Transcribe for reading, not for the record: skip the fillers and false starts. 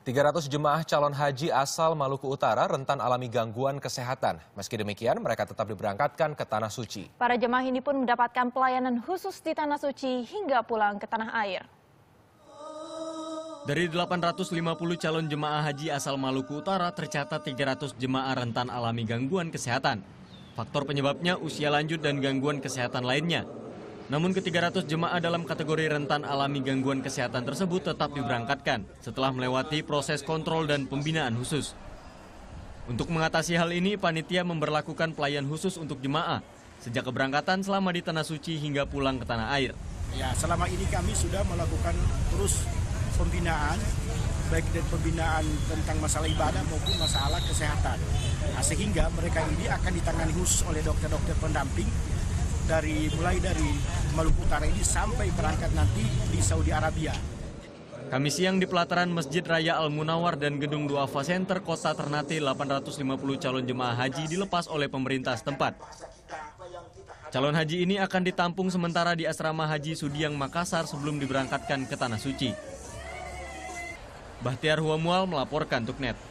300 jemaah calon haji asal Maluku Utara rentan alami gangguan kesehatan. Meski demikian, mereka tetap diberangkatkan ke Tanah Suci. Para jemaah ini pun mendapatkan pelayanan khusus di Tanah Suci hingga pulang ke tanah air. Dari 850 calon jemaah haji asal Maluku Utara, tercatat 300 jemaah rentan alami gangguan kesehatan. Faktor penyebabnya usia lanjut dan gangguan kesehatan lainnya. Namun ke-300 jemaah dalam kategori rentan alami gangguan kesehatan tersebut tetap diberangkatkan setelah melewati proses kontrol dan pembinaan khusus. Untuk mengatasi hal ini, panitia memberlakukan pelayan khusus untuk jemaah sejak keberangkatan selama di Tanah Suci hingga pulang ke tanah air. Ya, selama ini kami sudah melakukan terus pembinaan, baik dari pembinaan tentang masalah ibadah maupun masalah kesehatan. Nah, sehingga mereka ini akan ditangani khusus oleh dokter-dokter pendamping mulai dari Maluku Utara ini sampai berangkat nanti di Saudi Arabia. Kamis siang di pelataran Masjid Raya Al-Munawar dan Gedung Duafa Center Kota Ternate, 850 calon jemaah haji dilepas oleh pemerintah setempat. Calon haji ini akan ditampung sementara di Asrama Haji Sudiang Makassar sebelum diberangkatkan ke Tanah Suci. Bahtiar Huamual melaporkan untuk NET.